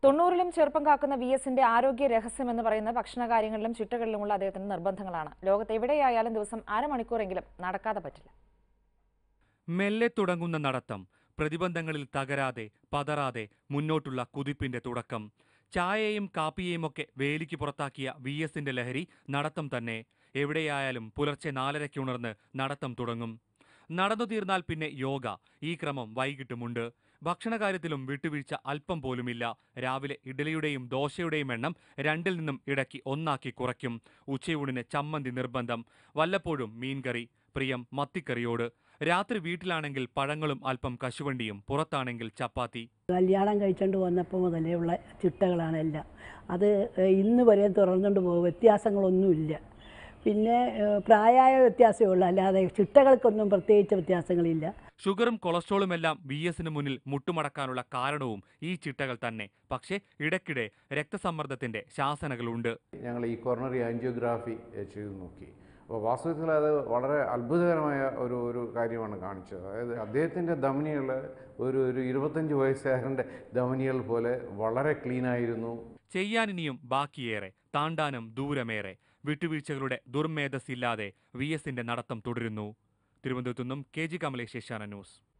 90-ലും ചെറുപ്പം കാക്കുന്ന VSന്റെ ആരോഗ്യ രഹസ്യം എന്ന് പറയുന്ന ഭക്ഷണകാര്യങ്ങളിലും ചിട്ടകളിലുമുള്ള അദ്ദേഹത്തിന്റെ നിർബന്ധങ്ങളാണ്. ലോകത്ത് എവിടെയായാലും ദിവസം അരമണിക്കൂറെങ്കിലും നടക്കാതെ പറ്റില്ല. മെല്ലെ തുടങ്ങുന്ന നടത്തം, പ്രതിബന്ധങ്ങളിൽ തകരാതെ പതറാതെ മുന്നോട്ടുള്ള കുതിപ്പിന്റെ തുടക്കം. ചായയും കാപ്പിയെയുമൊക്കെ വേലിക്ക് പുറത്താക്കിയ VSന്റെ ലഹരി നടത്തം തന്നെ. എവിടെയായാലും പുലർച്ചെ 4:30-ക്ക് ഉണർന്ന് നടത്തം തുടങ്ങും. നടന്നു തീർന്നാൽ പിന്നെ യോഗ. ഈ ക്രമം വൈകിട്ടുമുണ്ട്. ഭക്ഷണകാര്യത്തിലും വിട്ടുവീഴ്ച അല്പം പോലുമില്ല. രാവിലെ ഇഡ്ഡലിയുടെയും ദോശയുടെയും എണ്ണം 2-ൽ നിന്നും ഇടയ്ക്ക് 1 കുറയ്ക്കും. ഉച്ചയൂണിന് ചമ്മന്തി നിർബന്ധം, വല്ലപ്പോഴും മീൻകറി, പ്രിയം മത്തിക്കറിയോട്. രാത്രി വീട്ടിലാണെങ്കിൽ പഴങ്ങളും അല്പം കശുവണ്ടിയും, പുറത്താണെങ്കിൽ ചപ്പാത്തി. കല്യാണം കഴിച്ചുകൊണ്ട് വന്നപ്പോൾ മുതലേ ഉള്ള ചിട്ടകളാണ് എല്ലാം. അത് ഇന്ന് വരെ തുറന്നുകൊണ്ട് പോകും, വ്യത്യാസങ്ങളൊന്നുമില്ല. പിന്നെ പ്രായമായ വ്യത്യാസമേ ഉള്ളൂ, അല്ലാതെ ചിട്ടകൾക്കൊന്നും പ്രത്യേകിച്ച് വ്യത്യാസങ്ങളില്ല. ഷുഗറും കൊളസ്ട്രോളും എല്ലാം VSന് മുന്നിൽ മുട്ടുമടക്കാനുള്ള കാരണവും ഈ ചിട്ടകൾ തന്നെ. പക്ഷേ ഇടയ്ക്കിടെ രക്തസമ്മർദ്ദത്തിന്റെ ശാസനകളുണ്ട്. ഞങ്ങൾ ഈ കൊറോണറി ആൻജിയോഗ്രാഫി ചെയ്തു നോക്കി. അപ്പോൾ വാസ്തവത്തിൽ അത് വളരെ അത്ഭുതകരമായ ഒരു കാര്യമാണ് കാണിച്ചത്. അതായത് അദ്ദേഹത്തിൻ്റെ ധമനികൾ ഒരു 25 വയസ്സുകാരൻ്റെ ധമനികൾ പോലെ വളരെ ക്ലീനായിരുന്നു. ചെയ്യാനിനിയും ബാക്കിയേറെ, താണ്ടാനും ദൂരമേറെ. വിട്ടുവീഴ്ചകളുടെ ദുർമേധസ്സില്ലാതെ VSന്റെ നടത്തം തുടരുന്നു. തിരുവനന്തപുരത്തു നിന്നും KG കമലേഷ്, ഏഷ്യാനെറ്റ് ന്യൂസ്.